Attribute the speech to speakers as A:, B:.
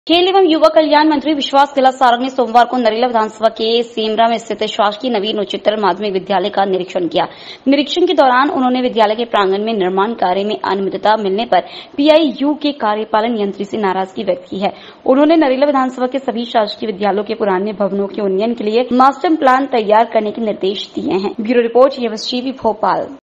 A: खेल एवं युवा कल्याण मंत्री विश्वास कैलाश सारंग ने सोमवार को नरेला विधानसभा के सेमरा में स्थित शासकीय नवीन उच्चतर माध्यमिक विद्यालय का निरीक्षण किया। निरीक्षण के दौरान उन्होंने विद्यालय के प्रांगण में निर्माण कार्य में अनियमितता मिलने पर पीआईयू के कार्यपालन यंत्री से नाराजगी व्यक्त की है। उन्होंने नरेला विधानसभा के सभी शासकीय विद्यालयों के पुराने भवनों के उन्नयन के लिए मास्टर प्लान तैयार करने के निर्देश दिए हैं। Bureau report, TV Bhopal.